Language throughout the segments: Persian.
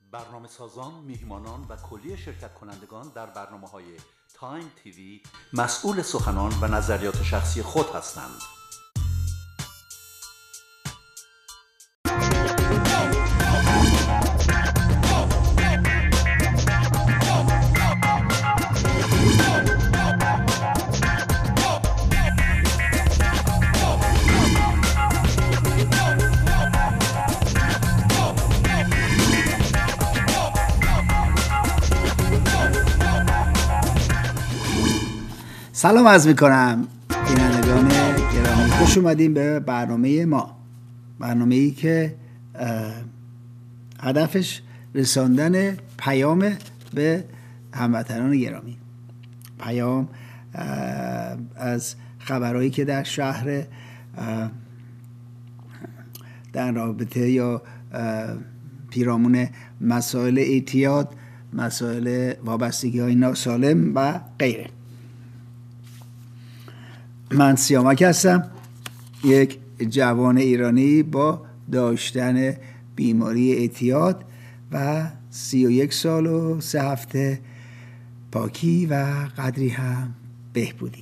برنامه سازان، میهمانان و کلیه شرکت کنندگان در برنامه‌های تایم تیوی مسئول سخنان و نظریات شخصی خود هستند. سلام عرض میکنم بینندگان گرامی، خوش اومدیم به برنامه ما، برنامه‌ای که هدفش رساندن پیام به هموطنان گرامی، پیام از خبرهایی که در شهر در رابطه یا پیرامون مسائل اعتیاد، مسائل وابستگی های ناسالم و غیره. من سیامک هستم، یک جوان ایرانی با داشتن بیماری اعتیاد و 31 سال و 3 هفته پاکی و قدری هم بهبودی.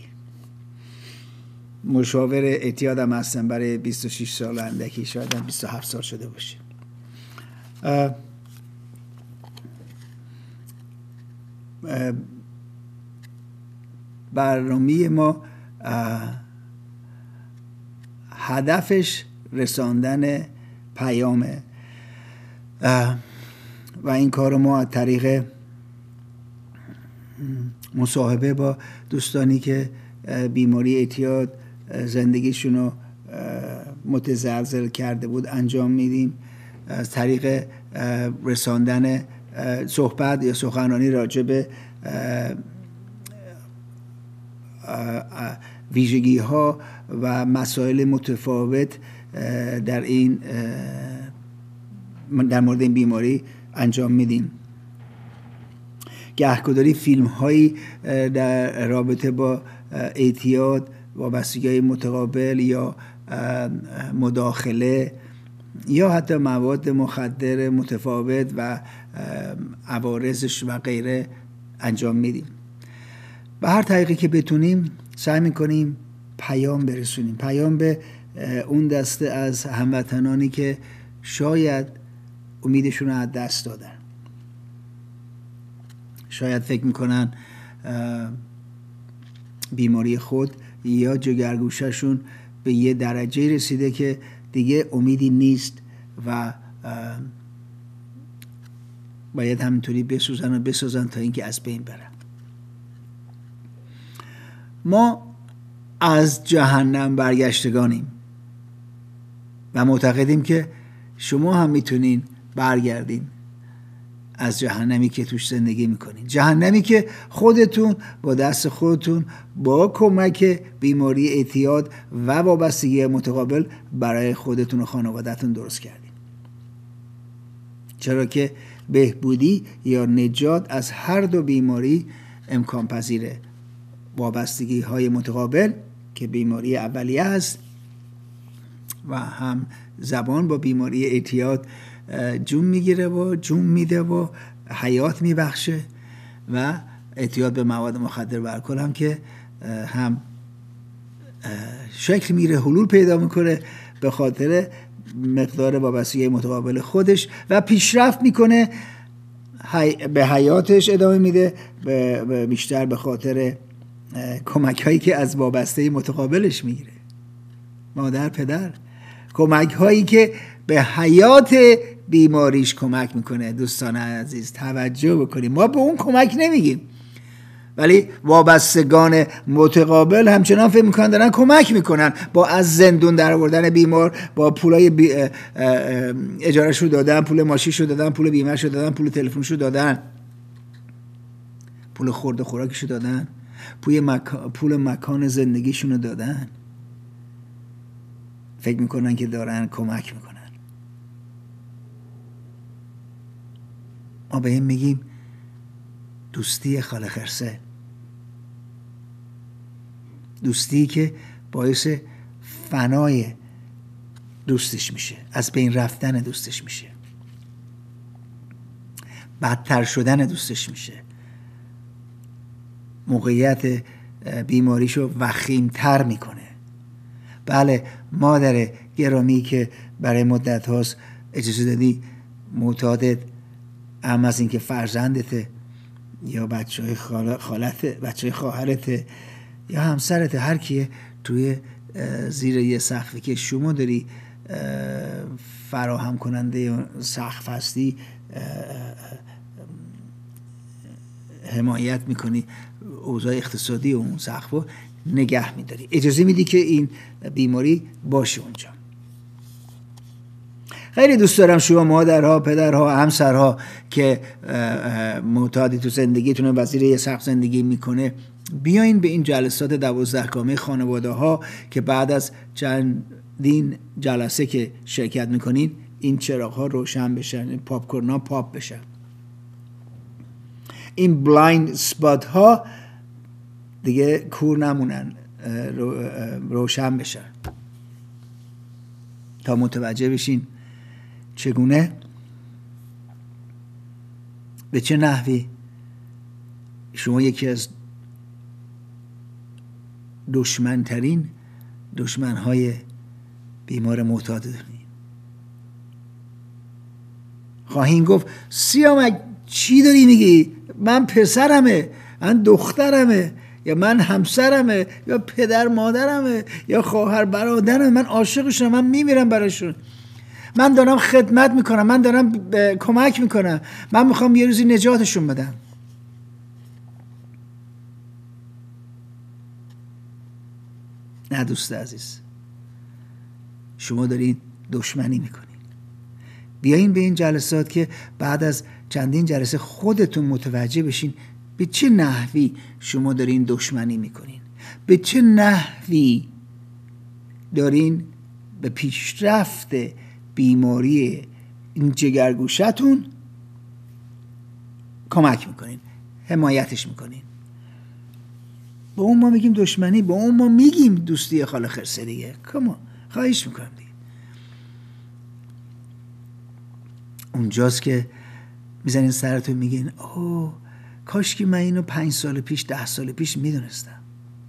مشاور اعتیادم هستم برای 26 سال اندکی، شاید هم 27 سال شده باشه. برنامه ما هدفش رساندن پیامه و این کار ما از طریق مصاحبه با دوستانی که بیماری اعتیاد زندگیشون رو متزلزل کرده بود انجام میدیم، از طریق رساندن صحبت یا سخنرانی راجع به ویژگی ها و مسائل متفاوت در مورد این بیماری انجام میدیم. گهگداری فیلم هایی در رابطه با اعتیاد، وابستگی متقابل یا مداخله یا حتی مواد مخدر متفاوت و عوارضش و غیره انجام میدیم. به هر طریقی که بتونیم سعی میکنیم پیام برسونیم، پیام به اون دسته از هموطنانی که شاید امیدشون رو از دست دادن، شاید فکر میکنن بیماری خود یا جگرگوشهشون به یه درجه رسیده که دیگه امیدی نیست و باید همینطوری بسازن تا اینکه از بین برن. ما از جهنم برگشتگانیم و معتقدیم که شما هم میتونین برگردین از جهنمی که توش زندگی میکنین، جهنمی که خودتون با دست خودتون با کمک بیماری اعتیاد و وابستگی متقابل برای خودتون و خانوادهتون درست کردین. چرا که بهبودی یا نجات از هر دو بیماری امکان پذیره. وابستگی های متقابل که بیماری اولیه است و هم زبان با بیماری اعتیاد جون میگیره و جون میده و حیات میبخشه، و اعتیاد به مواد مخدر و الکل هم که هم شکل میره، حلول پیدا میکنه به خاطر مقدار وابستگی متقابل خودش و پیشرفت میکنه، به حیاتش ادامه میده بیشتر به خاطر کمک هایی که از وابسته متقابلش میگیره. مادر، پدر، کمک هایی که به حیات بیماریش کمک میکنه. دوستان عزیز توجه بکنیم، ما به اون کمک نمیگیم، ولی وابستگان متقابل همچنان فکر میکنن دارن کمک میکنن، با از زندون در آوردن بیمار، با پولای اجارهش رو دادن، پول ماشینش رو دادن، پول بیمه‌اش رو دادن، پول تلفنش رو دادن، پول خورد و خوراکش رو دادن، پول مکان زندگیشون رو دادن. فکر میکنن که دارن کمک میکنن. ما به این میگیم دوستی خاله خرسه، دوستی که باعث فنای دوستش میشه، از بین رفتن دوستش میشه. بدتر شدن دوستش میشه، موقعیت بیماریشو وخیمتر میکنه. بله مادر گرامی که برای مدت هاست اجازه دادی معتادت، هم از اینکه فرزندته یا بچه های خالته، بچه های خواهرته یا همسرته، هر کیه توی زیر یه سقفی که شما داری فراهم کننده سقف هستی حمایت میکنی، اوضاع اقتصادی اون سقف رو نگه میداری، اجازه میدی که این بیماری باشه اونجا. خیلی دوست دارم شما مادرها، پدرها، همسرها که معتادی تو زندگیتون و زیر یه سقف زندگی میکنه بیاین به این جلسات 12 گامه خانواده ها که بعد از چندین جلسه که شرکت میکنین این چراغ ها روشن بشن، این پاپ کورن ها پاپ بشن، این بلایند سپات ها دیگه کور نمونن، روشن بشن تا متوجه بشین چگونه به چه نحوی شما یکی از دشمنترین دشمنهای بیمار معتاد دارید. خواهیم گفت سیامک چی داری میگی؟ من پسرمه، من دخترمه، یا من همسرمه، یا پدر مادرمه، یا خواهر برادرمه، من عاشقشم، من میمیرم براشون، من دارم خدمت میکنم، من دارم کمک میکنم، من میخوام یه روزی نجاتشون بدم. نه دوست عزیز، شما دارین دشمنی میکنین. بیاین به این جلسات که بعد از چندین جلسه خودتون متوجه بشین به چه نحوی شما دارین دشمنی میکنین، به چه نحوی دارین به پیشرفت بیماری این جگرگوشتون کمک میکنین، حمایتش میکنین. با اون ما میگیم دشمنی، با اون ما میگیم دوستی خاله خرسه دیگه. کما خواهش میکنم دیگه. اونجاست که میزنین سرتون میگین اوه کاش که من اینو 5 سال پیش 10 سال پیش میدونستم.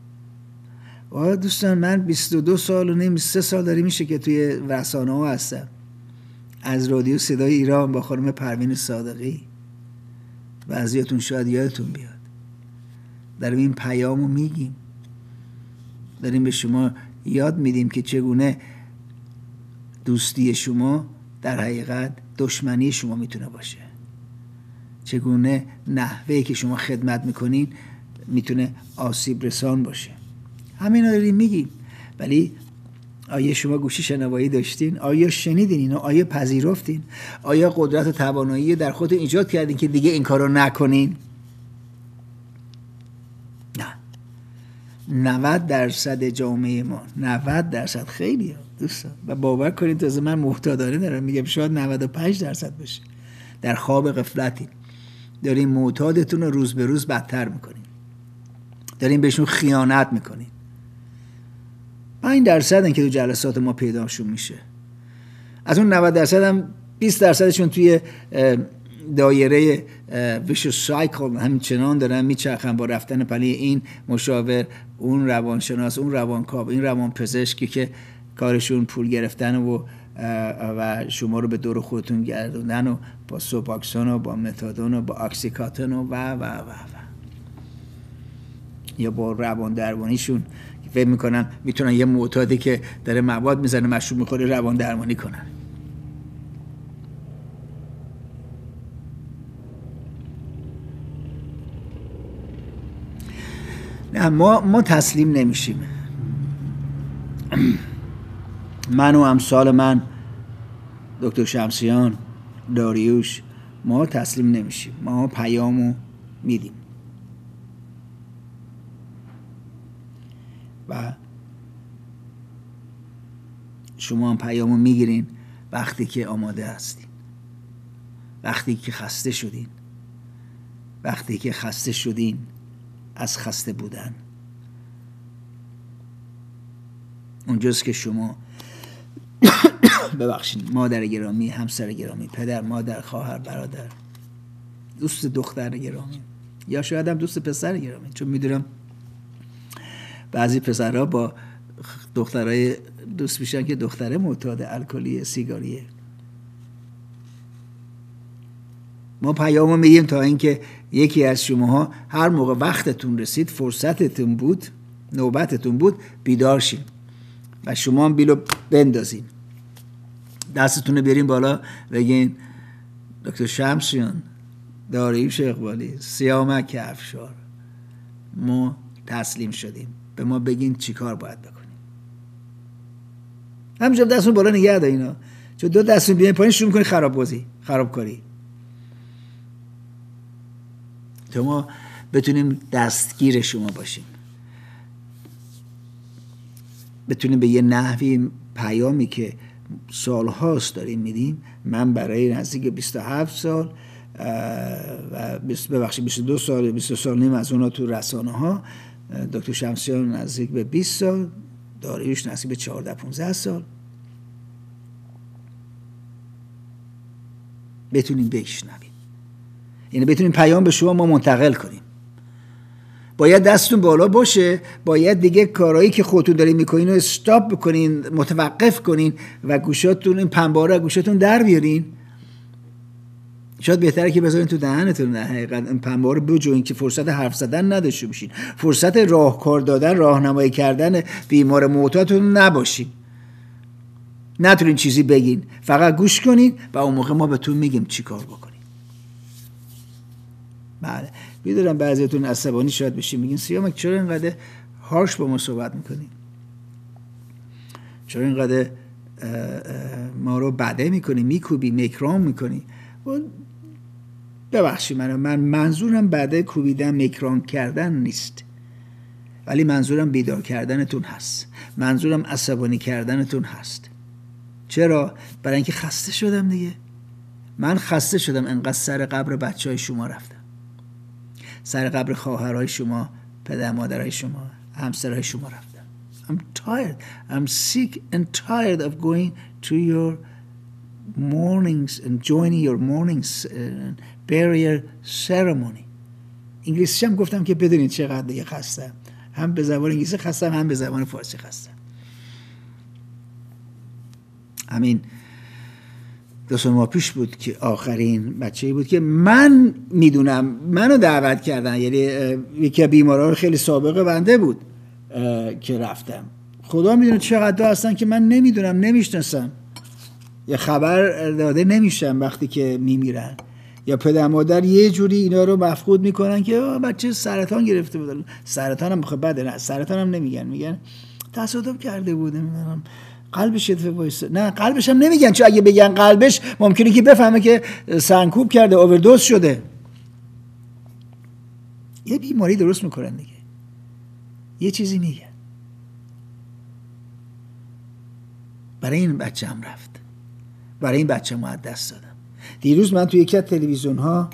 دوستان من 22 سال و نیم 3 سال داری میشه که توی رسانه ها هستم، از رادیو صدای ایران با خانم پروین صادقی، بعضیاتون شاید یادتون بیاد، داریم این پیامو میگیم، داریم به شما یاد میدیم که چگونه دوستی شما در حقیقت دشمنی شما میتونه باشه، چگونه نحوهی که شما خدمت میکنین میتونه آسیب رسان باشه. همین رو داریم میگیم. ولی آیا شما گوشی شنوایی داشتین؟ آیا شنیدین اینو؟ آیا پذیرفتین؟ آیا قدرت و توانایی در خودتون ایجاد کردین که دیگه این کارو نکنین؟ نه. 90% جامعه ما، 90% خیلی دوستان، و باور کنید تازه من محتاطانه دارم میگم شاید 95% باشه، در خواب غفلتین، دارین معتادتون رو روز به روز بدتر میکنین، دارین بهشون خیانت میکنین. 5% این که تو جلسات ما پیداشون میشه. از اون 90% هم 20%شون توی دایره ویشوس سایکل همچنان دارن میچرخن با رفتن پلی این مشاور، اون روانشناس، اون روانکاو، این روانپزشکی که کارشون پول گرفتن و شما رو به دور خودتون گردوندن و با سوباکسون و با متادون و با اکسیکاتون و یا با روان درمانیشون فکر میکنن میتونن یه معتادی که داره مواد میزنه مشروب میخوره روان درمانی کنن. نه ما تسلیم نمیشیم. من و امثال من، دکتر شمسیان، داریوش، ما تسلیم نمیشیم. ما پیامو میدیم و شما هم پیامو میگیرین وقتی که آماده هستین، وقتی که خسته شدین، وقتی که خسته شدین از خسته بودن. اونجاست که شما ببخشید مادر گرامی، همسر گرامی، پدر، مادر، خواهر، برادر، دوست دختر گرامی یا شاید هم دوست پسر گرامی، چون میدونم بعضی پسرها با دخترای دوست میشن که دختره معتاد الکلی سیگاریه. ما پیامو میگیم تا اینکه یکی از شماها هر موقع وقتتون رسید، فرصتتون بود، نوبتتون بود، بیدار شین و شما هم بیلو بندازین، دستتون رو بیارین بالا، بگین دکتر شمسیان، داریوش اقبالی، سیامک افشار، ما تسلیم شدیم، به ما بگین چی کار باید بکنیم. همینجا دستون بالا نگه دارین، چون دو دستون بیاین پایین شروع میکنی خرابکاری، تا ما بتونیم دستگیر شما باشیم، بتونیم به یه نحوی پیامی که سالهاست داریم میدیم. من برای نزدیک 27 سال و 22 سال 20 سال نیم از اونا تو رسانه ها، دکتر شمسیان نزدیک به 20 سال، داریوش نزدیک به 14 15 سال، بتونیم بشنویم، یعنی بتونیم پیام به شما ما منتقل کنیم. باید دستتون بالا باشه، باید دیگه کارهایی که خودتون دارین میکنین رو استاپ بکنین، متوقف کنین و گوشاتون، این پنبه رو گوشاتون در بیارین. شاید بهتره که بذارین تو دهنتون، نه حقیقت این پنبه رو بجوین که فرصت حرف زدن نداشته باشین، فرصت راهکار دادن، راهنمایی کردن بیمار معتادتون نباشین، نتونین چیزی بگین، فقط گوش کنین و اون موقع ما بهتون میگیم چی کار بکنین. بله میدونم بعضیتون عصبانی شاید بشین، میگین سیامک چرا اینقدر هارش با ما صحبت میکنین، چرا اینقدر ما رو بده میکنی، میکوبی، میکرام میکنی. ببخشید من منظورم بده کوبیدن، میکرام کردن نیست، ولی منظورم بیدار کردنتون هست، منظورم عصبانی کردنتون هست. چرا؟ برای اینکه خسته شدم دیگه. من خسته شدم، انقدر سر قبر بچهای شما رفتم، سر قبر خواهرای شما، پدر مادرای شما، همسرای شما رفتم. I'm tired. I'm sick and tired of going to your mornings and joining your mornings burial ceremony. انگلیسی هم گفتم که بدونید چقدر دیگه خستم، هم به زبان انگلیسی خستم، هم به زبان فارسی خستم. همین 2 ماه پیش بود که آخرین بچه‌ای بود که من میدونم منو دعوت کردن، یعنی یکی از بیماران خیلی سابقه بنده بود که رفتم. خدا میدونه چقدر هستن که من نمیدونم، نمیشناسم، یا خبر داده نمیشم وقتی که میمیرن، یا پدر مادر یه جوری اینا رو مفقود میکنن که بچه سرطان گرفته بود. سرطان هم خب بده، نه سرطان هم نمیگن، میگن تصادف کرده بود، نمیدونم قلبش نه قلبش هم نمیگن، چون اگه بگن قلبش ممکنه که بفهمه که سرکوب کرده، اووردوز شده. یه بیماری درست میکنن دیگه، یه چیزی میگن. برای این بچه هم رفت، برای این بچه هم از دست دادم. دیروز من توی یکی از تلویزیون ها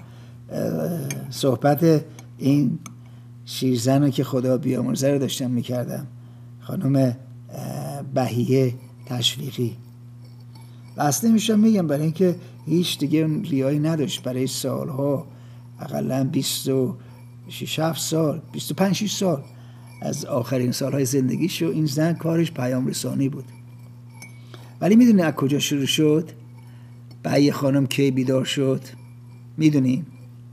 صحبت این شیرزن رو که خدا بیامرزه رو داشتم میکردم، خانم بهیه تشویقی. اصلا میشم میگم برای اینکه هیچ دیگه ریایی نداشت، برای سالها، اقلا 26 سال 25 سال از آخرین سالهای زندگیشو این زن کارش پیام رسانی بود. ولی میدونی از کجا شروع شد؟ بهیه خانم کی بیدار شد؟ میدونین؟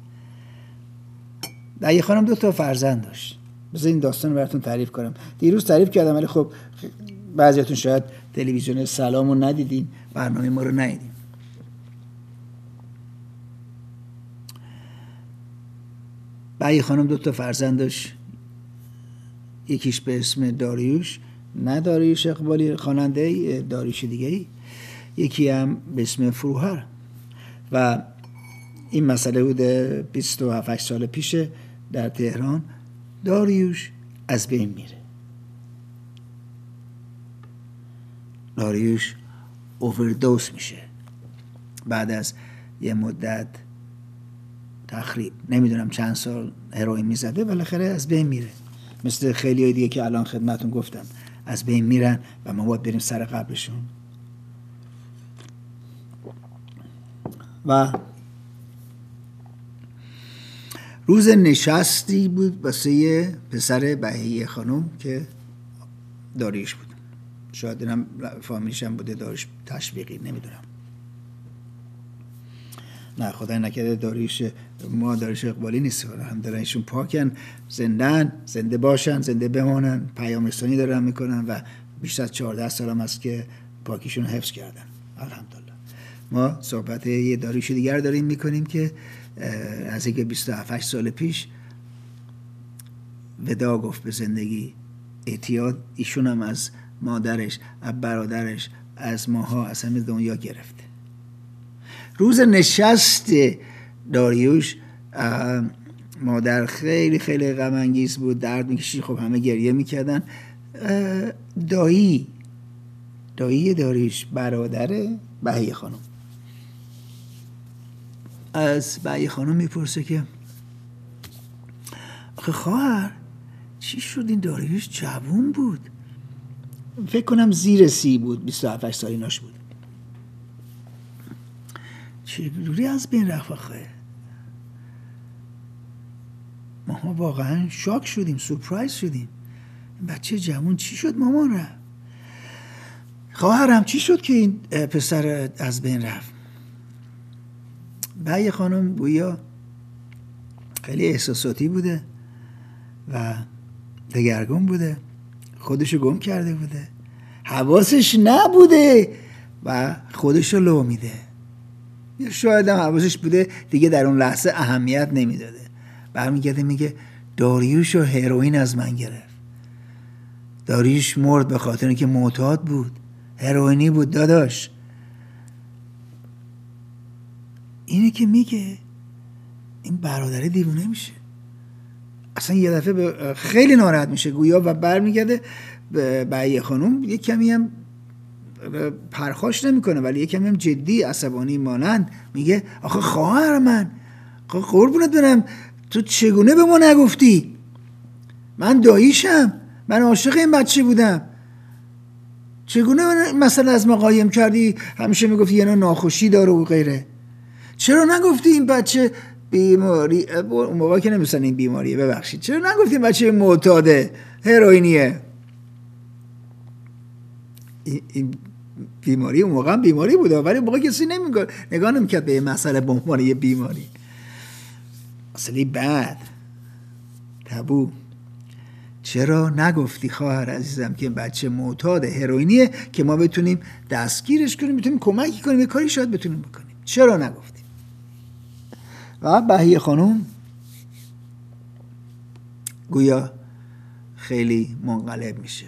بهیه خانم 2 فرزند داشت. بذار این داستان رو براتون تعریف کنم. دیروز تعریف کردم ولی خب بعضیاتون شاید تلویزیون سلام رو ندیدین، برنامه ما رو ندیدین. بهیه خانم 2 فرزند داشت، یکیش به اسم داریوش، نه داریوش اقبالی خواننده، داریوش دیگه‌ای، یکی هم به اسم فروهر. و این مسئله بوده 27 سال پیشه در تهران. داریوش از بین میره، داریوش اووردوز میشه بعد از یه مدت، تقریبا نمیدونم چند سال هروئین میزده، بالاخره از بین میره. مثل خیلی های دیگه که الان خدمتون گفتم از بین میرن و ما باید بریم سر قبرشون. و روز نشستی بود واسه پسر بهیه خانم که داریوش بود. شاید اینم فامیلیش هم بوده داریوش تشویقی، نمیدونم. نه خدای نکرده داریوش اقبالی نیست، هم دارن ایشون پاکن، زنده باشن، زنده بمانن، پیام رسانی دارن میکنن و بیشتر از 14 سال هم هست که پاکیشون حفظ کردن، الحمدلله. ما صحبت یه داریوش دیگر داریم میکنیم که از اینکه 27 سال پیش ودا گفت به زندگی، اعتیاد. ایشون هم از مادرش، از برادرش، از ماها، از همه دنیا گرفته. روز نشست داریوش مادر خیلی خیلی غم انگیز بود، درد میکشید، خب همه گریه میکردن. دایی داریوش برادر بهیه خانم از بهیه خانم میپرسه که آخه خواهر چی شد این داریوش جوون بود، فکر کنم زیر 30 بود، 27 سالیناش بود، چجوری از بین رفت آخه؟ ما واقعا شاک شدیم، سورپرایز شدیم، بچه جوون چی شد مامان رفت؟ خواهرم چی شد که این پسر از بین رفت؟ بهیه خانم گویا خیلی احساساتی بوده و دگرگون بوده، خودشو گم کرده بوده، حواسش نبوده و خودشو لو میده. شاید هم حواسش بوده دیگه در اون لحظه اهمیت نمیداده. برمیگرده میگه داریوش و هروئین از من گرفت. داریوش مرد به خاطر اینکه معتاد بود، هروئینی بود داداش. اینه که میگه این برادره دیوونه میشه، اصلا یه دفعه خیلی ناراحت میشه گویا و برمیگرده به بهیه خانم. یه کمی هم پرخاش نمیکنه ولی یه کمی هم جدی عصبانی مانند میگه آخه خواهر من، قربونت برم، تو چگونه به ما نگفتی؟ من داییشم، من عاشق این بچه بودم، چگونه مثلا از ما قایم کردی؟ همیشه میگفتی یه نوع ناخوشی داره و غیره، چرا نگفتی این بچه بیماری، اون موقع که نمیستن این بیماریه، ببخشید، چرا نگفتی این بچه معتاده، هروئینیه؟ این بیماری اون موقع هم بیماری بوده ولی اون موقع کسی نگاه نمیکرد به یه مسئله به عنوان یه بیماری، مسئله بد، تابو. چرا نگفتی خواهر عزیزم که این بچه معتاد هروئینیه که ما بتونیم دستگیرش کنیم، بتونیم کمکی کنیم، یه کاری شاید بتونیم بکنیم، چرا نگفتی؟ و بهیه خانم گویا خیلی منقلب میشه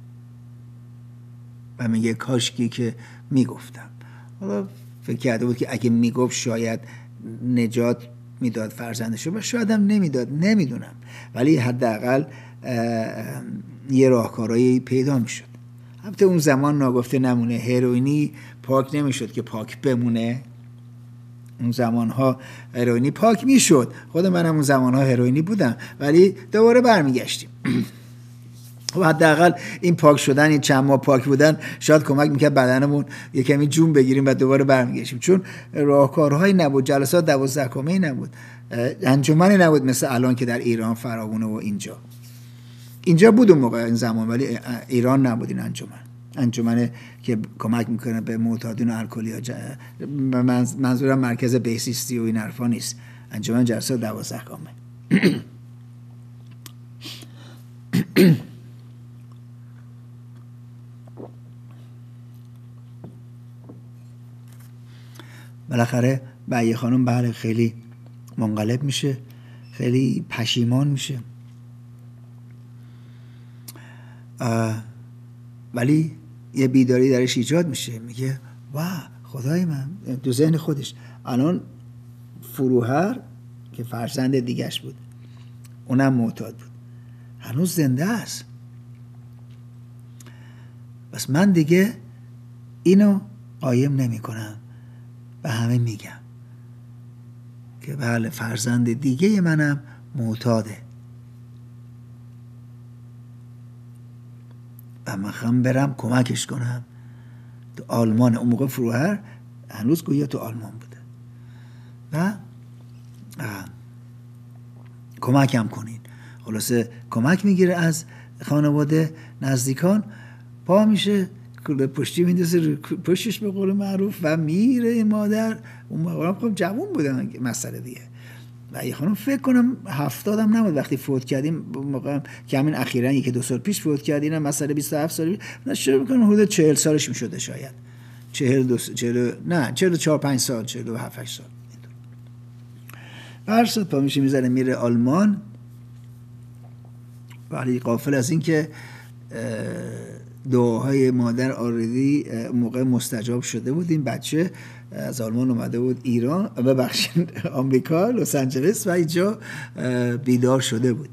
و میگه کاشکی که میگفتم. حالا فکر کرده بود که اگه میگفت شاید نجات میداد فرزندشو و شاید هم نمیداد، نمیدونم، ولی حداقل یه راهکارایی پیدا میشد. البته اون زمان ناگفته نمونه، هروئینی پاک نمیشد که پاک بمونه. اون زمانها هروئینی پاک میشد، خود منم اون زمانها هروئینی بودم ولی دوباره برمیگشتیم. و حداقل این پاک شدن، این چند ماه پاک بودن شاید کمک میکرد بدنمون یه کمی جون بگیریم و دوباره برمیگشتیم، چون راهکارهایی نبود، جلسات 12 کامه‌ای نبود، انجمنی نبود مثل الان که در ایران فراوونه و اینجا بود اون موقع این زمان، ولی ایران نبود این انجمنه که کمک میکنه به معتادین و الکلی‌ها. منظورم مرکز بهزیستی و این حرفا نیست، انجمن جلسات 12 کامه. بالاخره بهیه خانم بله خیلی منقلب میشه، خیلی پشیمان میشه، ولی یه بیداری درش ایجاد میشه. میگه واه خدای من، تو ذهن خودش الان فروهر که فرزند دیگه‌ش بود اونم معتاد بود هنوز زنده است، بس من دیگه اینو قایم نمی کنم، به همه میگم که بله فرزند دیگه منم معتاده و من خواهم برم کمکش کنم تو آلمان. اون موقع فروهر هنوز گویا تو آلمان بوده و کمکم کنین. خلاصه کمک میگیره از خانواده، نزدیکان، پا میشه کلاه پشتی میندازه پشتش به قول معروف و میره. این مادر اون موقع خب جوون بودن مسئله دیگه، و یه خانم فکر کنم 70 هم نبود وقتی فوت کردیم، موقع که همین اخیراً 1-2 سال پیش فوت کردیم، مسئله 27 سال پیش، شروع میکنم حدود 40 سالش میشده، شاید 44-5 سال، 47-8 سال. هر صد پا میشه میزنه میره آلمان. ولی غافل از این که دعاهای مادر آردی موقع مستجاب شده بود. این بچه از آلمان اومده بود ایران، ببخشید آمریکا، لس آنجلس، و اینجا بیدار شده بود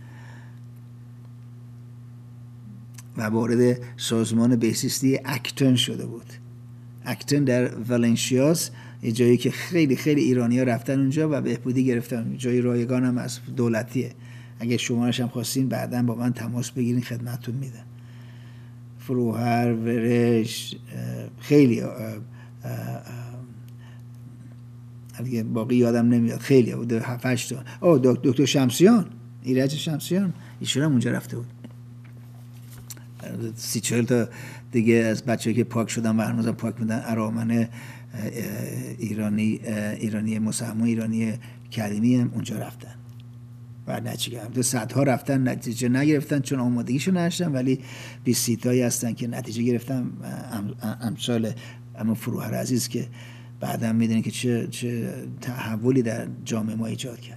و وارد سازمان بهزیستی اکتن شده بود. اکتن در ولنسیاس، یه جایی که خیلی خیلی ایرانی‌ها رفتن اونجا و بهبودی گرفتن، جای رایگان هم از دولتیه. اگه شمارش هم خواستین بعداً با من تماس بگیرین، خدمتتون میدم. فروهر، ورش، خیلی دیگه باقی یادم نمیاد، خیلی بود، 7-8 تا. دکتر شمسیان، ایرج شمسیان، ایشون هم اونجا رفته بود. 30-40 تا دیگه از بچه‌ای که پاک شدن و هنوزم پاک بودن، ارامن ایرانی مسلمان، ایرانی کریمی هم اونجا رفتن و نتیجه صدها رفتن، نتیجه نگرفتن چون آمادگیشو نداشتن، ولی 20 تایی هستن که نتیجه گرفتن. امثال اما فروهر عزیز که بعداً میدونید که چه تحولی در جامعه ما ایجاد کرد.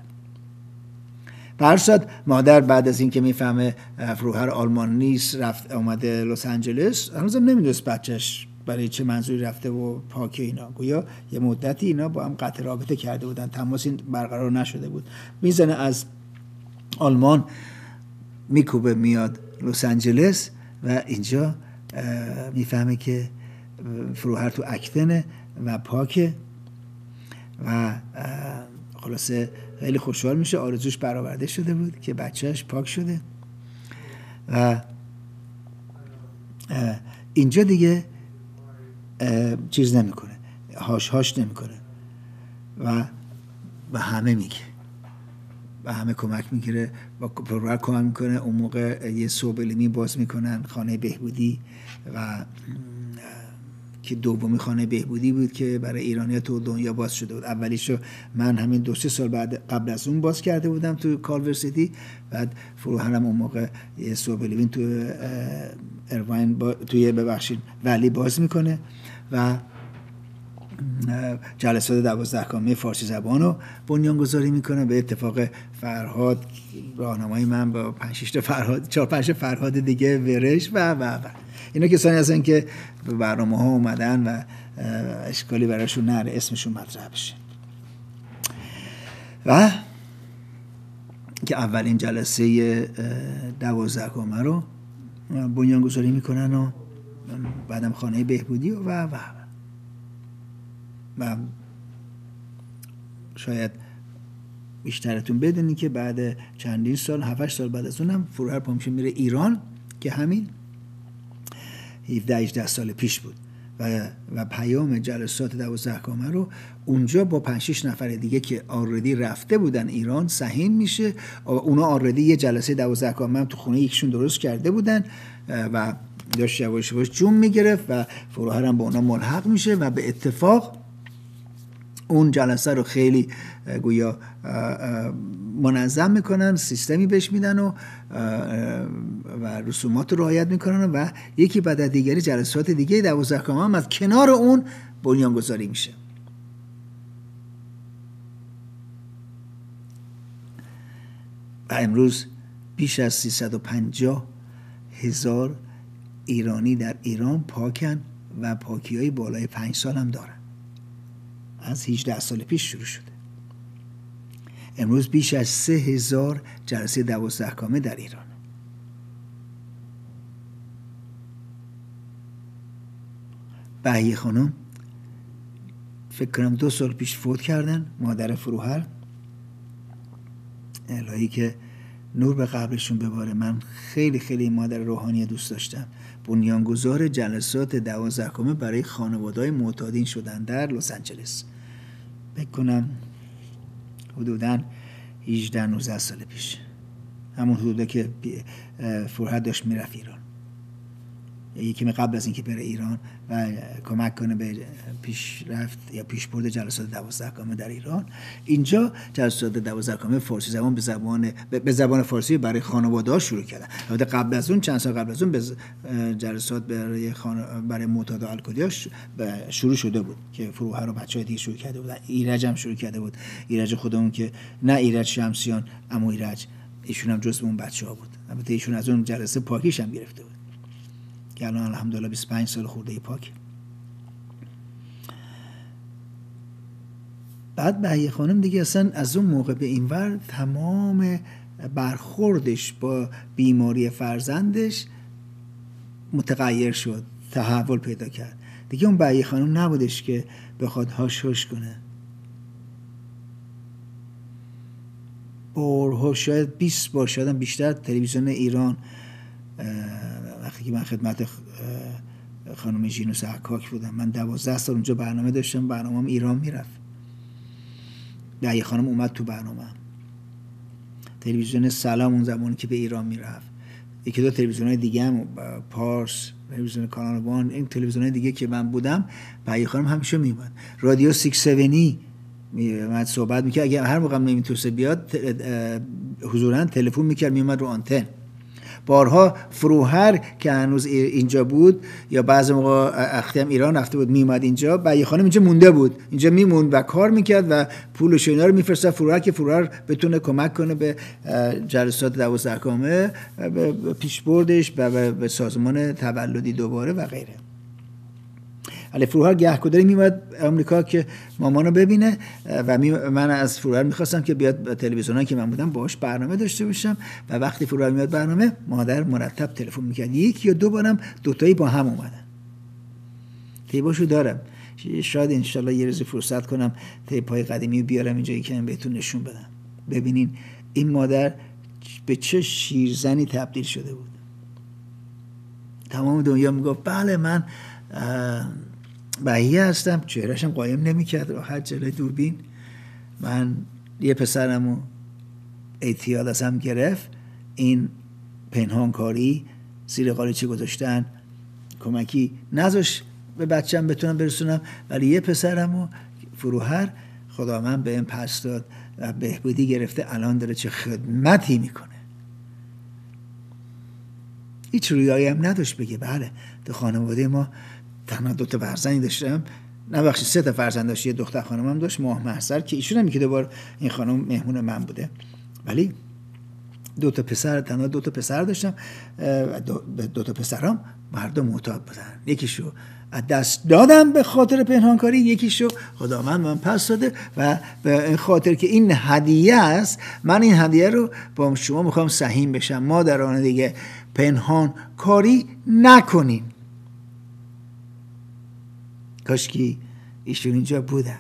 برصد مادر بعد از این که میفهمه فروهر آلمان نیست، رفت اومده لس آنجلس، هنوزم نمیدونست بچهش برای چه منظوری رفته و پاکه اینا. گویا یه مدتی اینا با هم قطع رابطه کرده بودن، تماسی برقرار نشده بود. میزنه از آلمان میکوبه میاد لس آنجلس و اینجا میفهمه که فروهر تو اکتنه و پاکه و خلاصه خیلی خوشحال میشه. آرزوش برآورده شده بود که بچهش پاک شده و اینجا دیگه چیز نمیکنه، هاش نمیکنه و همه میگه و همه کمک میگیره، با فروهر کمک میکنه. اون موقع یه صوب علمی باز میکنن، خانه بهبودی، و که دومی خانه بهبودی بود که برای ایرانی‌ها تو دنیا باز شده بود. اولیشو من همین 2-3 سال قبل از اون باز کرده بودم تو کالور سیتی. بعد فروهرم اون موقع یه صوب علمی تو ارواین توی ولی باز میکنه و جلسات 12 کامه فارسی زبان رو بنیانگذاری میکنه. به اتفاق فرهاد، راهنمای من با 5-6 تا فرهاد، 4-5 فرهاد دیگه، ورش و اینا کسانی هستن که به برنامه ها اومدن و اشکالی براشون نره اسمشون مطرح بشه. و که اولین جلسه 12 کامه رو بنیانگذاری میکنن و بعدم خانه بهبودی و شاید بیشترتون بدونی که بعد چندین سال، 7-8 سال بعد از اونم فروهر پا میشه میره ایران، که همین 17-18 سال پیش بود و پیام جلسات 12 کامه رو اونجا با 5-6 نفر دیگه که آردی رفته بودن ایران سهیم میشه. اونا آردی یه جلسه 12 کامه هم تو خونه یکشون درست کرده بودن و داشت یواش یواش جون میگرفت و فروهر هم با اونا ملحق میشه و به اتفاق اون جلسه رو خیلی گویا منظم میکنن، سیستمی بهش میدن و رسومات رو رعایت میکنن و یکی بعد از دیگری جلسات دیگه 12 کامه هم از کنار اون بنیانگذاری میشه. و امروز بیش از 350,000 ایرانی در ایران پاکن و پاکی‌های بالای 5 سال هم دارن. از 18 سال پیش شروع شده. امروز بیش از 3,000 جلسه 12 کامه در ایران. بهیه خانم فکر کنم 2 سال پیش فوت کردن، مادر فروهر. الهی که نور به قبرشون بباره. من خیلی خیلی این مادر روحانی دوست داشتم. بنیانگذار جلسات 12 کامه برای خانواده‌های معتادین شدن در لس آنجلس. فکر کنم حدوداً 18-19 سال پیش، همون حدوده که فرهاد داشت میرفت ایران، یکی قبل از اینکه بره ایران و کمک کنه به پیشرفت یا پیشبرد جلسات 12 گامه در ایران. اینجا جلسات 12 گامه فارسی زبان به زبان فارسی برای خانواده‌ها شروع کردن. البته قبل از اون، چند سال قبل از اون، جلسات برای معتاد الکلی شروع شده بود که فروهر و بچه‌های دیگه شروع کرده بودن. ایرج هم شروع کرده بود، ایرج خودمون که نه ایرج شمسیان، اما ایرج، ایشون هم جزو اون بچه‌ها بود. البته ایشون از اون جلسه پاکیش هم گرفته بود که الان الحمدلله 25 سال خورده پاک. بعد بهیه خانم دیگه اصلا از اون موقع به این ور تمام برخوردش با بیماری فرزندش متغیر شد، تحول پیدا کرد. دیگه اون بهیه خانم نبودش که بخواد هاش هاش کنه. بارها، شاید 20 بار، شاید بیشتر، تلویزیون ایران وقتی که من خدمت خانم ژینوس حکاک بودم، من 12 سال اونجا برنامه داشتم، برنامه‌ام ایران میرفت. بهیه خانم اومد تو برنامه. تلویزیون سلام اون زمانی که به ایران میرفت، یکی دو تلویزیون‌های دیگه هم، پارس، تلویزیون کانال وان، این تلویزیون‌های دیگه که من بودم، بهیه خانم همیشه میومد. رادیو 670 میومد صحبت میکرد، اگه هر موقع نمیتونست بیاد حضوراً تلفن میکرد، میومد رو آنتن. بارها فروهر که هنوز اینجا بود یا بعضی موقع اختی هم ایران رفته بود میومد اینجا، بهیه خانم اینجا مونده بود، اینجا میموند و کار میکرد و پولش اینا رو میفرستاد فروهر که فروهر بتونه کمک کنه به جلسات 12 گامه، به پیشبردش و به سازمان تولدی دوباره و غیره. ولی فروهر گهگداری میومد آمریکا که مامانو ببینه و من از فروهر میخواستم که بیاد به تلویزیونایی که من بودم باهاش برنامه داشته باشم و وقتی فروهر میاد برنامه، مادر مرتب تلفن میکرد. یک یا دو بارم دوتایی با هم اومدن. تیپاشو دارم، شاید انشالله یه روزی فرصت کنم تیپای قدیمی رو بیارم اینجا که بهتون نشون بدم. ببینین این مادر به چه شیرزنی تبدیل شده بود. تمام دنیا میگفت بله من بهیه هستم، چهرهشم قایم نمی‌کرد راحت جلوی دوربین. من یه پسرمو اعتیاد ازم گرفت، این پنهانکاری زیر قالیچه گذاشتن، کمکی نذاش به بچه‌م بتونم برسونم، ولی یه پسرمو فروهر خدا من به این پس داد و بهبودی گرفته، الان داره چه خدمتی میکنه. هیچ رویایی هم نداشت بگه بله تو خانواده ما تنها 2 تا فرزندی داشتم، نه بخشی 3 تا فرزند داشت، یه دختر خانمم داشت ماه محضر که ایشون هم که دوبار این خانم مهمون من بوده، ولی 2 تا پسر، تنها 2 تا پسر داشتم. 2 تا پسرام مردم معتاد بودن، یکیشو از دست دادم به خاطر پنهانکاری، یکیشو خداوند من پس داده و به این خاطر که این هدیه است، من این هدیه رو با شما میخوام سهیم بشم. مادران دیگه پنهانکاری نکنین. کاشکی ایشون اینجا بودن،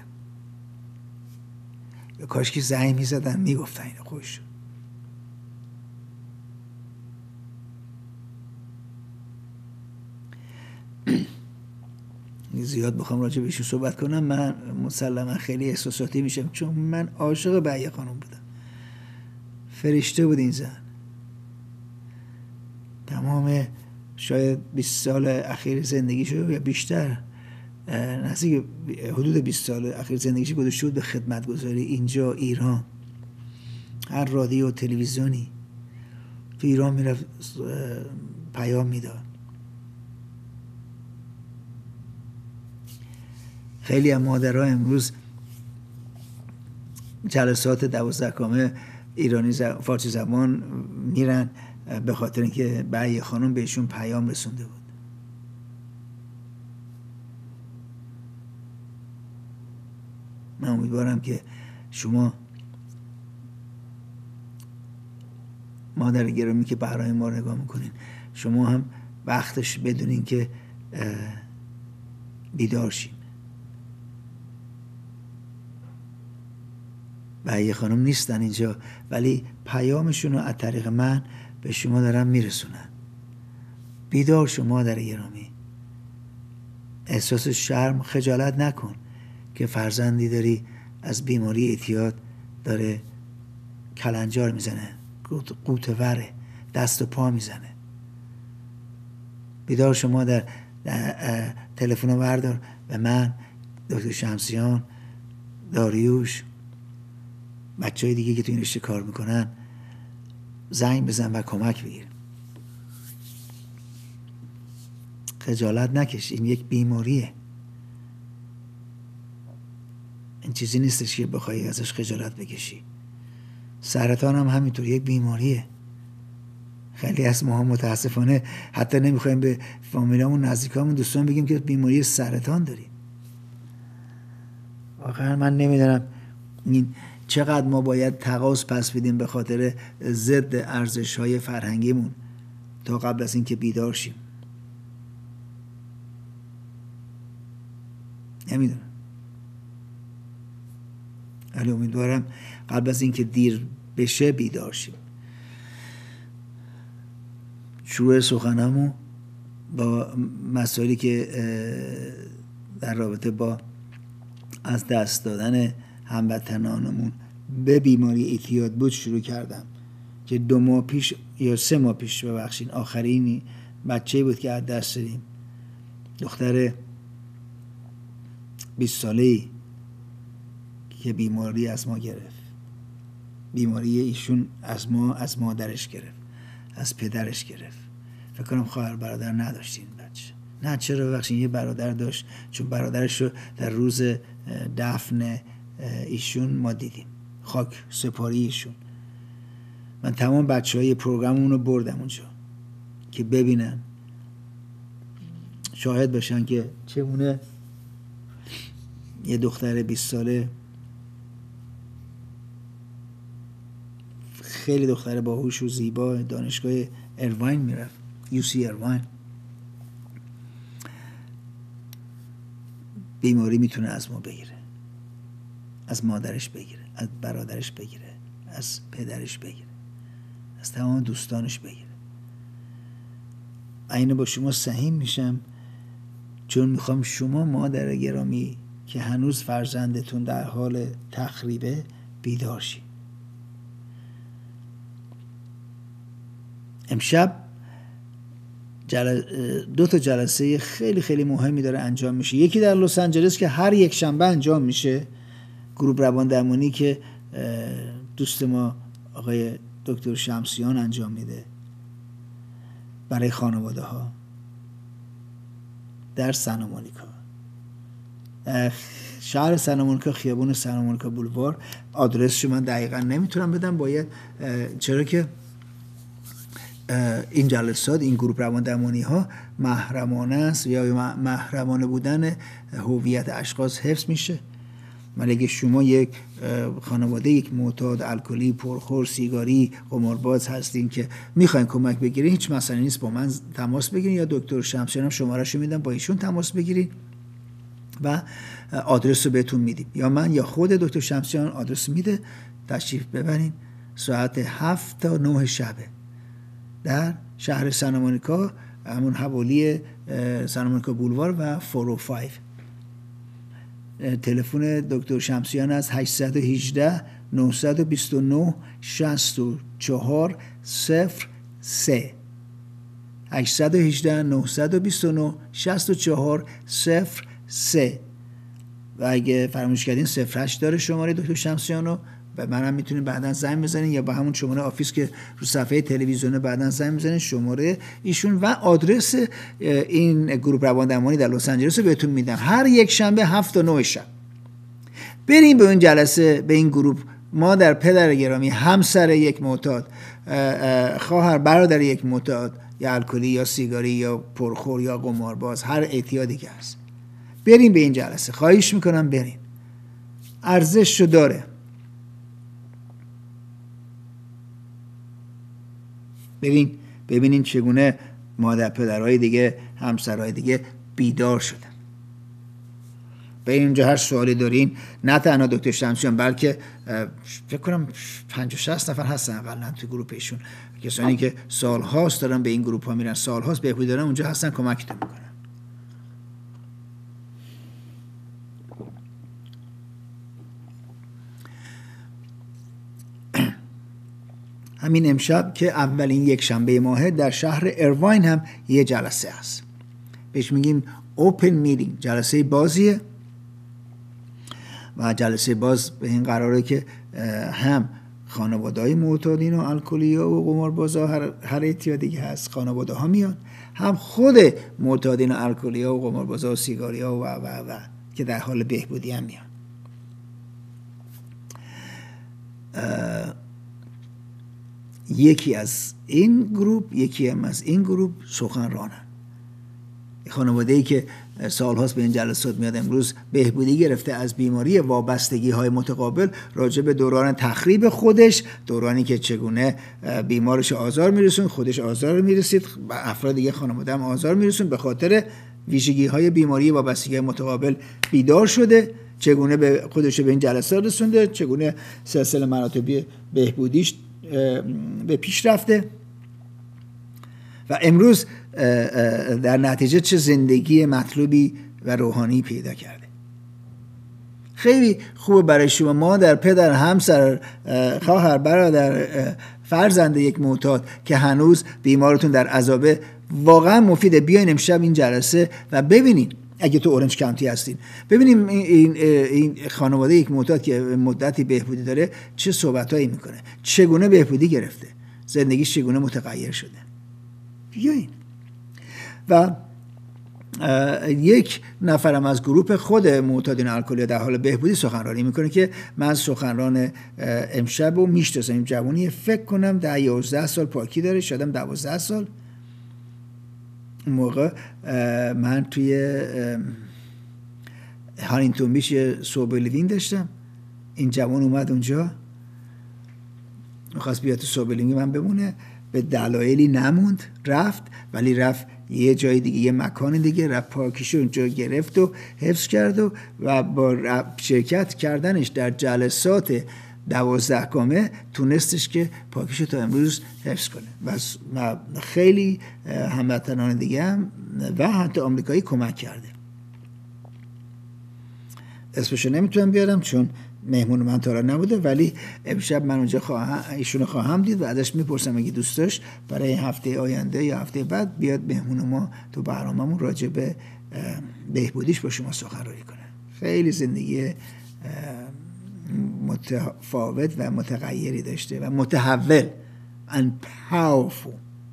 یا کاشکی زنگ میزدن میگفتن اینو خوش. زیاد بخوام راجع به ایشون صحبت کنم من مسلما خیلی احساساتی میشم، چون من عاشق بهیه خانم بودم. فرشته بود این زن. تمام شاید 20 سال اخیر زندگیشو یا بیشتر، نزدیک حدود 20 سال اخیر زندگیش گذاشته بود به خدمتگزاری اینجا ایران. هر رادیو و تلویزیونی تو ایران میرفت پیام میداد. خیلی از مادرها امروز جلسات 12 گامه ایرانی فارسی زبان میرن به خاطر اینکه بهیه خانم بهشون پیام رسونده بود. من امیدوارم که شما مادر گرامی که برای ما نگاه میکنین، شما هم وقتش بدونین که بیدار شین. بهیه خانم نیستن اینجا، ولی پیامشون رو از طریق من به شما دارن میرسونن. بیدار شو مادر گرامی، احساس شرم خجالت نکن که فرزندی داری از بیماری اعتیاد داره کلنجار میزنه، قوطه‌وره، دست و پا میزنه. بیدار شما در تلفن رو بردار به من، دکتر شمسیان، داریوش، بچه های دیگه که تو این رشته کار میکنن زنگ بزن و کمک بگیر. خجالت نکش، این یک بیماریه. این چیزی نیستش که بخوای ازش خجالت بکشی. سرطان هم همینطور یک بیماریه. خیلی از ما متاسفانه حتی نمیخوایم به فامیلامون، نزدیکامون، دوستان بگیم که بیماری سرطان داریم. واقعا من نمیدونم این چقدر ما باید تقاضا پس بدیم به خاطر ضد ارزش‌های فرهنگیمون تا قبل از اینکه بیدار شیم. نمیدونم، ولی امیدوارم قبل از اینکه دیر بشه بیدار شیم. شروع سخنمو با مسائلی که در رابطه با از دست دادن هموطنانمون به بیماری اعتیاد بود شروع کردم که 2 ماه پیش یا 3 ماه پیش ببخشید آخرین بچه‌ای بود که از دست دادیم. دختر 20 ساله‌ای که بیماری از ما گرفت. بیماری ایشون از مادرش گرفت، از پدرش گرفت. فکر کنم خواهر برادر نداشتین بچه. نه چرا ببخشید یه برادر داشت، چون برادرش رو در روز دفن ایشون ما دیدیم، خاک سپاری ایشون. من تمام بچه‌های پروگراممون رو بردم اونجا که ببینن، شاهد باشن که چگونه یه دختر 20 ساله، خیلی دختر باهوش و زیبا، دانشگاه اروین میرفت، UC اروین، بیماری میتونه از ما بگیره، از مادرش بگیره، از برادرش بگیره، از پدرش بگیره، از تمام دوستانش بگیره. اینو با شما سهیم میشم چون میخوام شما مادر گرامی که هنوز فرزندتون در حال تخریبه بیدار شید. امشب 2 تا جلسه خیلی خیلی مهمی داره انجام میشه. یکی در لس آنجلس که هر یک شنبه انجام میشه، گروه روان درمانی که دوست ما آقای دکتر شمسیان انجام میده برای خانواده ها در سانتا مونیکا، شهر سانتا مونیکا، خیابون سانتا مونیکا بولوار. آدرسشو من دقیقا نمیتونم بدم، باید، چرا که این جلسات، این گروه روان درمانی ها محرمانه است یا محرمانه بودن هویت اشخاص حفظ میشه. ولی اگه شما یک خانواده، یک معتاد الکلی، پرخور، سیگاری، قمارباز هستین که میخواین کمک بگیرین، هیچ مسئله نیست، با من تماس بگیرین یا دکتر شمسیان هم شماره‌شو میدم، با ایشون تماس بگیرین و آدرس رو بهتون میدیم، یا من یا خود دکتر شمسیان آدرس میده، تشریف ببرین. ساعت 7 تا 9 شبه در شهر سانتا مونیکا، همون حوالی سانتا مونیکا بولوار و 405. تلفن دکتر شمسیان از 818 929 64 03 818 929 64 03. و اگه فراموش کردین 08 داره شماره دکتر شمسیانو، و منم میتونید بعداً زنگ بزنین یا با همون شماره آفیس که رو صفحه تلویزیون بعداً زنگ بزنین، شماره ایشون و آدرس این گروه روان درمانی در لس آنجلس رو بهتون میدم. هر یک شنبه 7 تا 9 شب بریم به این جلسه، به این گروه. مادر، پدر گرامی، همسر یک معتاد، خواهر، برادر یک معتاد، یا الکلی یا سیگاری یا پرخور یا قمارباز، هر اعتیادی که هست، بریم به این جلسه. خواهش میکنم بریم، ارزششو داره. ببینین چگونه مادر پدرهای دیگه، همسرهای دیگه بیدار شدن. به اینجا هر سوالی دارین، نه تنها دکتر شمسیان بلکه فکر کنم 50-60 نفر هستن اقلا تو گروپشون، کسانی که سالهاست دارن به این گروپ ها میرن، سالهاست بهبودی دارن، اونجا هستن، کمکتون میکنن. همین امشب که اولین یک شنبه ماه در شهر ارواین هم یه جلسه هست، بهش میگیم اوپن میتینگ، جلسه بازیه و جلسه باز به این قراره که هم خانواده‌های معتادین و الکلی‌ها و قماربازا، هر اعتیادی هست خانواده ها میان، هم خود معتادین و الکلی‌ها و قماربازا و سیگاریا و که در حال بهبودی هم میان. یکی از این گروپ، یکی هم از این گروپ سخنرانن. خانواده‌ای که سال‌هاست به این جلسات میاد امروز بهبودی گرفته از بیماری وابستگی‌های متقابل، راجع به دوران تخریب خودش، دورانی که چگونه بیمارش آزار میرسون، خودش آزار میرسید، افراد دیگه خانواده هم آزار میرسون، به خاطر ویژگی‌های بیماری وابستگی متقابل بیدار شده، چگونه به خودش به این جلسات رسونده، چگونه سلسله مراتب بهبودیش به پیش رفته و امروز در نتیجه چه زندگی مطلوبی و روحانی پیدا کرده. خیلی خوبه برای شما مادر، پدر، همسر، خواهر، برادر، فرزند یک معتاد که هنوز بیمارتون در عذابه، واقعا مفیده. بیاین امشب این جلسه و ببینین، اگه تو اورنج کانتی هستین، ببینیم این خانواده یک معتاد که مدتی بهبودی داره چه صحبتایی میکنه، چگونه بهبودی گرفته، زندگیش چگونه متغیر شده. بیاین. و یک نفرم از گروپ خود معتادین الکلی در حال بهبودی سخنرانی میکنه که من سخنران امشب رو میشناسم. این جوانی فکر کنم 11 سال پاکی داره، شاید 12 سال. اون موقع من توی هارینگتون بیچ سوبر لیوینگ داشتم، این جوان اومد اونجا، میخواست بیاد تو سوبر لیوینگ من بمونه، به دلایلی نموند، رفت، ولی رفت یه جای دیگه، یه مکان دیگه، رفت پاکیشو اونجا گرفت و حفظ کرد و با شرکت کردنش در جلسات 12 گامه تونستش که پاکیشو تا امروز حفظ کنه و خیلی هموطنان دیگه هم و حتی آمریکایی کمک کرده. اسمشو نمیتونم بیارم چون مهمون من تا نبوده، ولی امشب من اونجا ایشونو خواهم دید و ازش میپرسم اگه دوست داشت برای هفته آینده یا هفته بعد بیاد مهمون ما تو برنامه‌مون راجع به بهبودیش با شما سخنرانی کنه. خیلی زندگی متفاوت و متغیری داشته و متحول and powerful.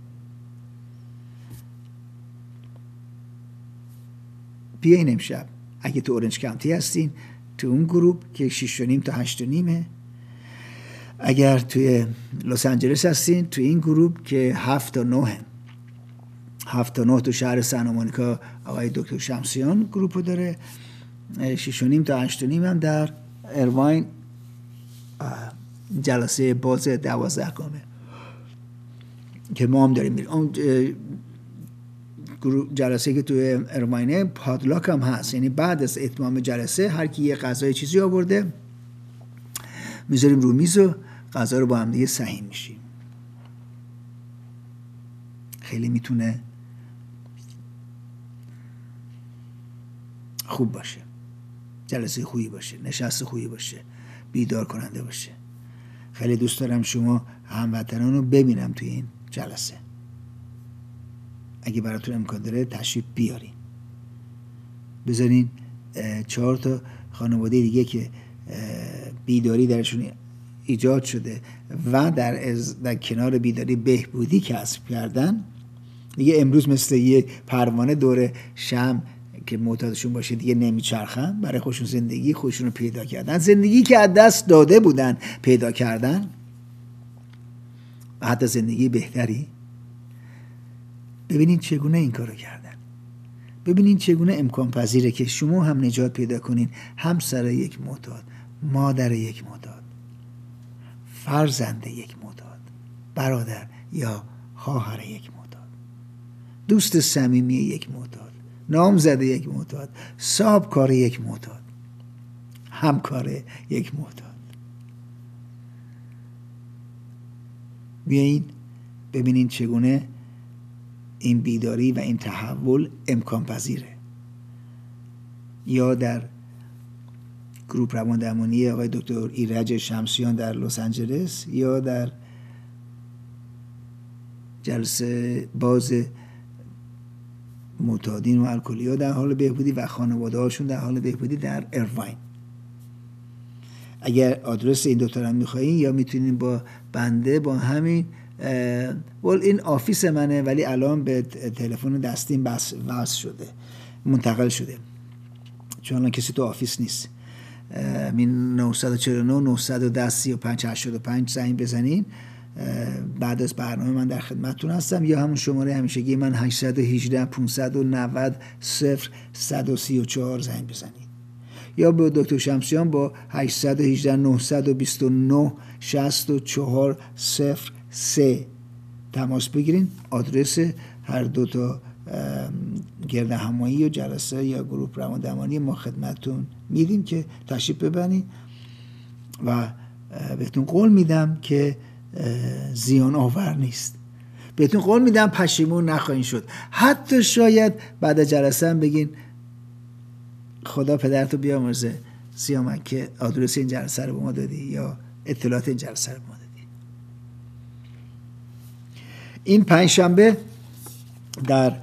بیاین امشب اگه تو اورنج کانتی هستین تو اون گروپ که 6:30 تا 8:30، اگر توی لس آنجلس هستین تو این گروپ که 7 تا 9 7 تا 9 تو شهر سانتا مونیکا آقای دکتر شمسیان گروپو داره، 6:30 تا 8:30 هم در ارواین جلسه باز 12 گامه که ما هم داریم. اون جلسه که توی ارواینه پادلاک هم هست، یعنی بعد از اتمام جلسه هر کی یه غذای چیزی آورده میذاریم رو میز و غذا رو با هم دیگه سهیم میشیم. خیلی میتونه خوب باشه، جلسه خوبی باشه، نشست خوبی باشه، بیدار کننده باشه. خیلی دوست دارم شما هموطنان رو ببینم توی این جلسه. اگه براتون امکان داره تشریف بیارین، بذارین 4 تا خانواده دیگه که بیداری درشون ایجاد شده و در کنار بیداری بهبودی کسب کردن، دیگه امروز مثل یه پروانه دور شمع که معتادشون باشه دیگه نمیچرخن، برای خودشون زندگی خودشون رو پیدا کردن، زندگی که از دست داده بودن پیدا کردن و حتی زندگی بهتری. ببینین چگونه این کارو کردن، ببینین چگونه امکان پذیره که شما هم نجات پیدا کنین، همسر یک معتاد، مادر یک معتاد، فرزند یک معتاد، برادر یا خواهر یک معتاد، دوست صمیمی یک معتاد، نامزد یک معتاد، صاحبکار یک معتاد، همکار یک معتاد. بیایین ببینین چگونه این بیداری و این تحول امکان پذیره. یا در گروپ روان درمانی آقای دکتر ایرج شمسیان در لس آنجلس، یا در جلسه باز معتادین و الکلی‌ها در حال بهبودی و خانواده هاشون در حال بهبودی در ایرواین. اگر آدرس این دوتا رو میخوایین یا میتونین با بنده با همین این آفیس منه ولی الان به تلفن دستیم وصل شده، منتقل شده، چون الان کسی تو آفیس نیست. 949 910 35 85 زنگ بزنین. بعد از برنامه من در خدمتتون هستم، یا همون شماره همیشگی من 818 590 0134 زنگ بزنید، یا به دکتر شمسیان با 818 929 64 03 تماس بگیرین. آدرس هر دو تا گرد همایی و جلسه یا گروه روان درمانی ما خدمتتون میدیم که تشریف ببرید و بهتون قول میدم که زیان آور نیست. بهتون قول میدم پشیمون نخواهید شد. حتی شاید بعد از جلسه هم بگین خدا پدرتو بیامرزه سیامک که آدرس این جلسه رو به ما دادی یا اطلاعات این جلسه رو به ما دادی. این پنجشنبه در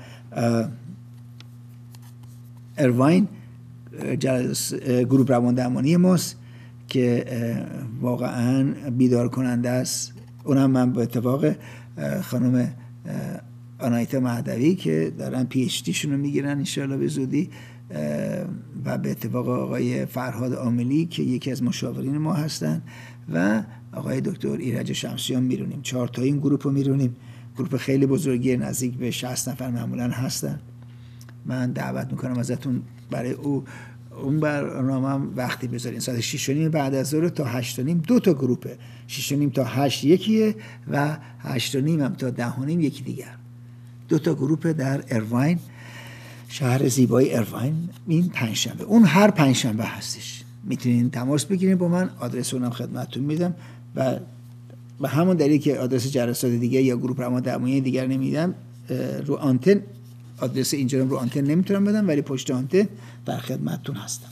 ایرواین گروه روان درمانی ماست که واقعا بیدار کننده است. اونم من به اتفاق خانم آنایتا مهدوی که دارن پی اچ دی شون رو میگیرن انشالله به زودی، و به اتفاق آقای فرهاد عاملی که یکی از مشاورین ما هستن و آقای دکتر ایرج شمسیان میرونیم. 4 تا این گروه رو میرونیم. گروه خیلی بزرگی، نزدیک به 60 نفر معمولا هستن. من دعوت میکنم ازتون برای اون برنامه وقتی بذارین. ساعت 6:30 بعد از ظهر تا 8:30 2 تا گروپه. 6:30 تا 8 یکیه و 8:30 هم تا 10:30 یکی دیگر. 2 تا گروپه در ایرواین، شهر زیبای ایرواین. این پنجشنبه، اون هر پنجشنبه هستش. میتونین تماس بگیرین با من، آدرس اونم خدمتتون میدم و به همون دلیل که آدرس جلسات دیگه یا گروه روان درمانی دیگر نمیدم، رو آنتن آدرس اینجا رو آنتن نمیتونم بدم ولی پشت آنتن در خدمتتون هستم.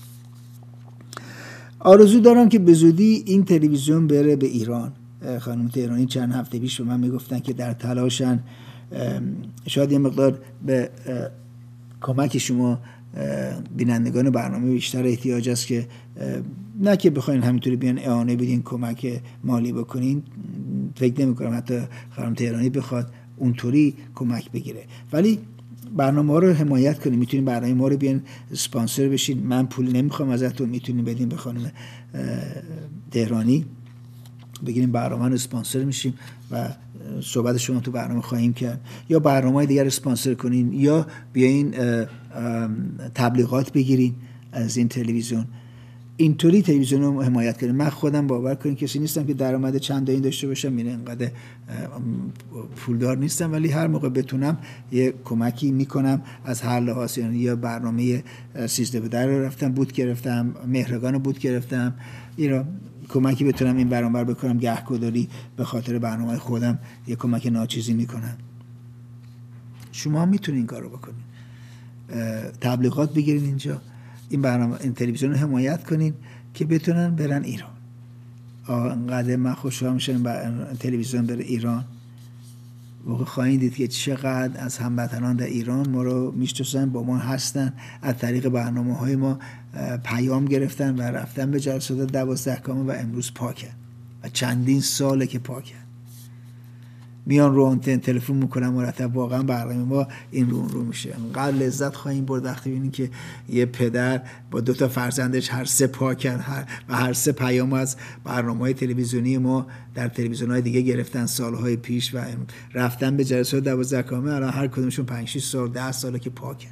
آرزو دارم که به زودی این تلویزیون بره به ایران. خانم تهرانی چند هفته پیش به من میگفتن که در تلاشن، شاید یه مقدار به کمک شما بینندگان برنامه بیشتر احتیاج است که نه که بخواین همینطوری بیان اعانه بدین کمک مالی بکنین. فکر نمی کنم حتی خانم تهرانی بخواد اونطوری کمک بگیره، ولی برنامه ها رو حمایت کنین. میتونین برنامه ما رو بیان اسپانسر بشین. من پول نمیخوام ازتون، میتونین بدین به خانم تهرانی، بگیریم برنامه رو اسپانسر میشیم و صحبت شما تو برنامه خواهیم کرد، یا برنامه دیگر اسپانسر کنین، یا بیاین تبلیغات بگیرین از این تلویزیون. اینطوری تلویزیون رو حمایت کنین. من خودم باور کنین کسی نیستم که درآمد چند این داشته باشم، میره اینقدر پولدار نیستم، ولی هر موقع بتونم یه کمکی میکنم از هر لحاظ. یعنی یا برنامه 13 به در رو رفتم بود گرفتم، مهرگان رو بود گرفتم، اینا کمکی بتونم این برنامه رو بکنم. گهگداری به خاطر برنامه خودم یه کمک ناچیزی میکنم. شما میتونین این کار رو بکنین، تبلیغات بگیرین اینجا، این برنامه این تلویزیون رو حمایت کنین که بتونن برن ایران. انقدر من خوشحال میشم تلویزیون بره ایران. واقعا خواهید دید که چقدر از هموطنان در ایران ما رو میشناسن، با ما هستن، از طریق برنامه‌های ما پیام گرفتن و رفتن به جلسات 12 گامه و امروز پاکن و چندین ساله که پاکن. میان رو آنتن تلفن میکنم مرتب. واقعا برنامه ما این رو میشه. انقدر لذت خواهیم برد وقتی ببینیم که یه پدر با 2 تا فرزندش هر 3 پاکن و هر 3 پیام از برنامه‌های تلویزیونی ما در تلویزیون‌های دیگه گرفتن سالهای پیش و رفتن به جلسات 12 گامه. الان هر کدومشون 5-6 سال 10 ساله که پاکن.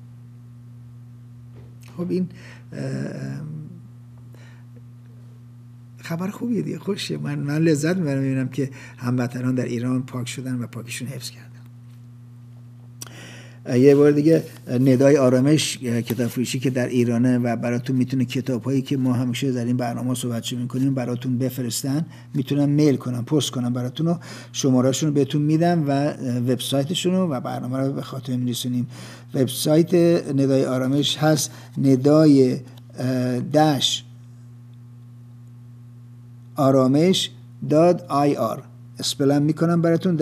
خب این خبر خوبیه دیگه، خوشه. من لذت میبرم میبینم که هموطنان در ایران پاک شدن و پاکیشون حفظ کردن. یه بار دیگه ندای آرامش کتاب فروشی که در ایرانه و براتون میتونه کتاب‌هایی که ما همیشه در این برنامه صحبت می‌کنیم براتون بفرستن، میتونم میل کنم، پست کنم براتون و شماره‌شون رو بهتون میدم و وبسایتشون رو و برنامه رو به خاطر می‌رسونیم. وبسایت ندای آرامش هست ندای آرامش.ir اسپلم میکنم براتون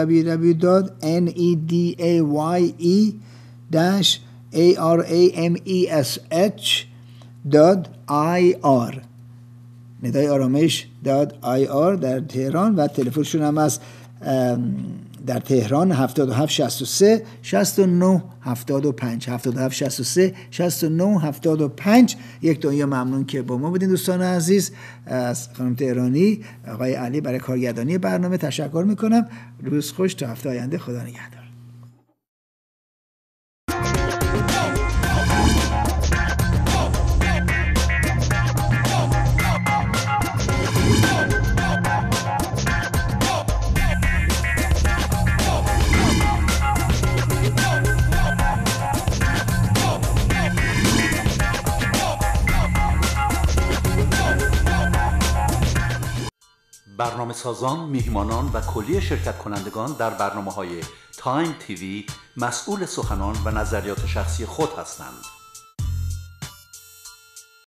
www.nedaye-aramesh.ir ندای آرامش .ir در تهران و تلفنشون هم از در تهران 7763 69 75 7763 69 75. یک دنیا ممنون که با ما بودین دوستان عزیز. از خانم تهرانی، آقای علی برای کارگردانی برنامه تشکر میکنم. روز خوش تا هفته آینده. خدا نگهدار. برنامه سازان، میهمانان و کلیه شرکت کنندگان در برنامه‌های تایم تیوی مسئول سخنان و نظریات شخصی خود هستند.